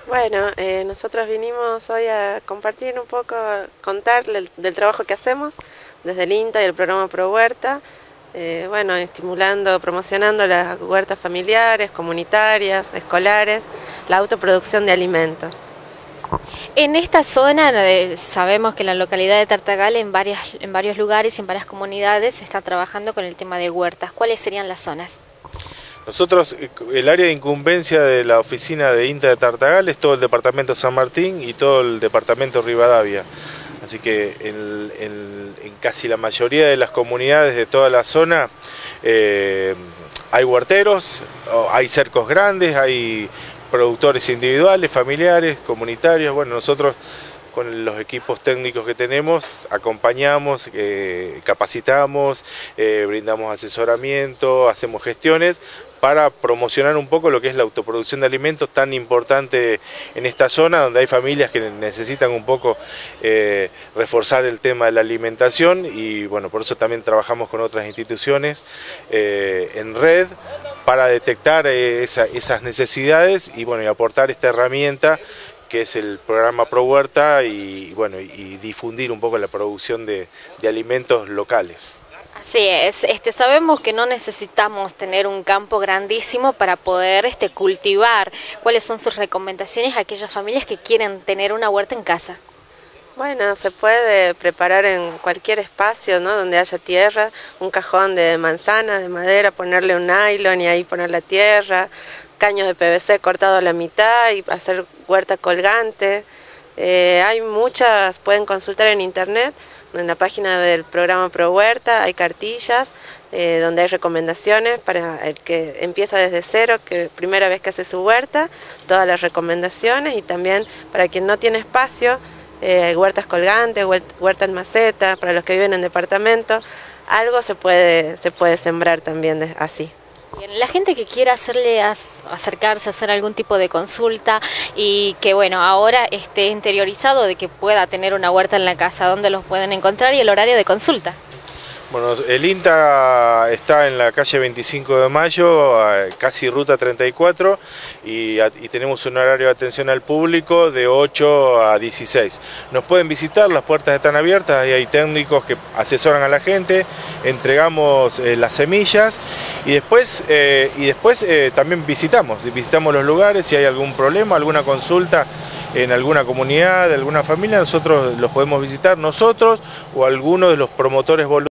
Bueno, nosotros vinimos hoy a compartir un poco, contar del trabajo que hacemos desde el INTA y el programa Pro Huerta, bueno, estimulando, promocionando las huertas familiares, comunitarias, escolares, la autoproducción de alimentos. En esta zona sabemos que en la localidad de Tartagal en varios lugares y en varias comunidades se está trabajando con el tema de huertas. ¿Cuáles serían las zonas? Nosotros, el área de incumbencia de la oficina de INTA de Tartagal es todo el departamento San Martín y todo el departamento Rivadavia. Así que en casi la mayoría de las comunidades de toda la zona hay huerteros, hay cercos grandes, hay productores individuales, familiares, comunitarios. Bueno, nosotros con los equipos técnicos que tenemos acompañamos, capacitamos, brindamos asesoramiento, hacemos gestiones para promocionar un poco lo que es la autoproducción de alimentos tan importante en esta zona donde hay familias que necesitan un poco reforzar el tema de la alimentación y bueno, por eso también trabajamos con otras instituciones en red para detectar esas necesidades y bueno, y aportar esta herramienta que es el programa Pro Huerta y bueno, y difundir un poco la producción de alimentos locales. Así es, sabemos que no necesitamos tener un campo grandísimo para poder cultivar. ¿Cuáles son sus recomendaciones a aquellas familias que quieren tener una huerta en casa? Bueno, se puede preparar en cualquier espacio, ¿no? Donde haya tierra, un cajón de manzana, de madera, ponerle un nylon y ahí poner la tierra, caños de PVC cortado a la mitad y hacer huerta colgante. Hay muchas, pueden consultar en internet, en la página del programa Pro Huerta hay cartillas donde hay recomendaciones para el que empieza desde cero, que primera vez que hace su huerta, todas las recomendaciones y también para quien no tiene espacio, huertas colgantes, huertas en maceta, para los que viven en departamento, algo se puede sembrar también así. Bien, la gente que quiera acercarse a hacer algún tipo de consulta y que bueno, ahora esté interiorizado de que pueda tener una huerta en la casa, ¿dónde los pueden encontrar y el horario de consulta? Bueno, el INTA está en la calle 25 de Mayo, casi ruta 34, y tenemos un horario de atención al público de 8 a 16. Nos pueden visitar, las puertas están abiertas, y hay técnicos que asesoran a la gente, entregamos las semillas y después también visitamos los lugares, si hay algún problema, alguna consulta en alguna comunidad, de alguna familia, nosotros los podemos visitar nosotros o alguno de los promotores voluntarios